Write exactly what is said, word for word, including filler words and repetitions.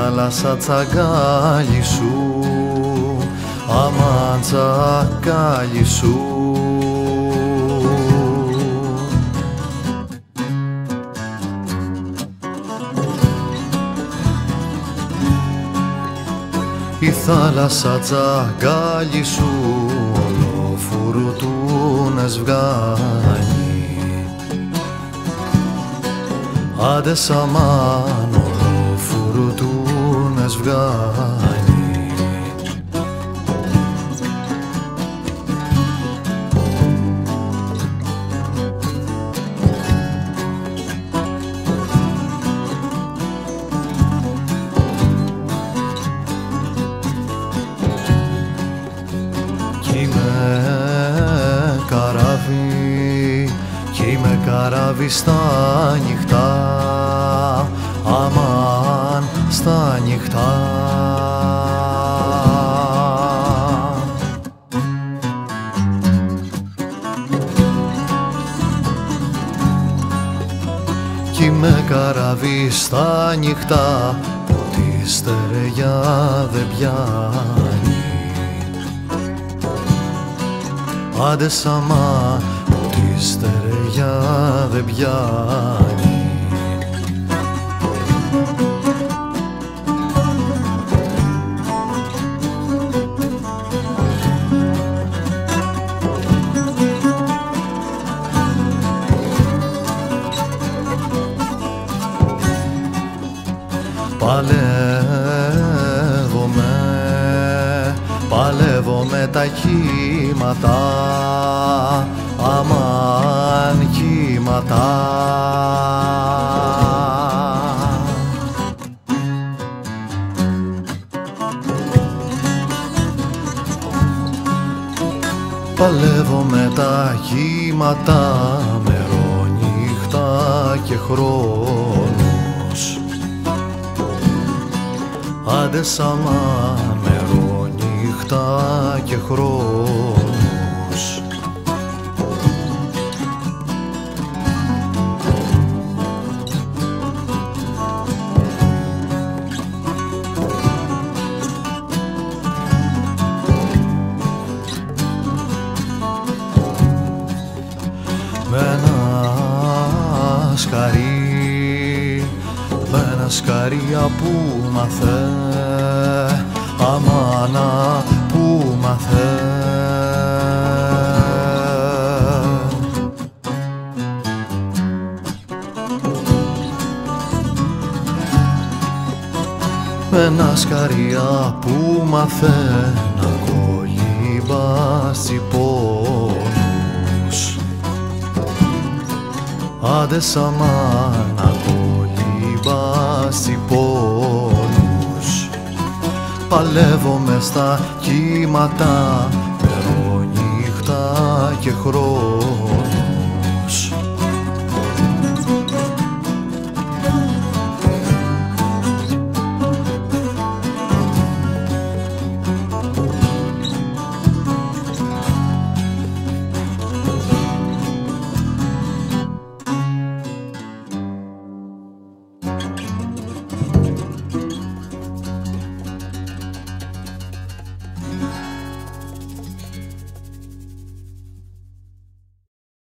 θάλασσα τσαγκάλι σου, αμάν τσαγκάλι σου. Η θάλασσα τσαγκάλι σου όλο φουρτούνες βγάλει, άντε σαμάν όλο φουρτούνες βγάλει. Καράβι στα νυχτά, αμάν στα νυχτά. Κι είμαι καράβι στα νυχτά, που τη στεριά δεν πιάνει, άντε σαμάν τη στεριά δεν πιάνει. Παλεύω με, παλεύω με τα κύματα, αμάν κύματα. Παλεύω με τα κύματα, μερονύχτα και χρόνους, άντε σαμάν μερονύχτα και χρόνους. Με ένα σκαρί, με ένα σκαρί που μάθε, αμάνα που μάθε. Με ένα σκαρί που μάθε να κολυμπάς πόνους, άντε σαμάν να κολυμπάς πόνους. Παλεύω μες στα κύματα, μερονύχτα και χρόνους.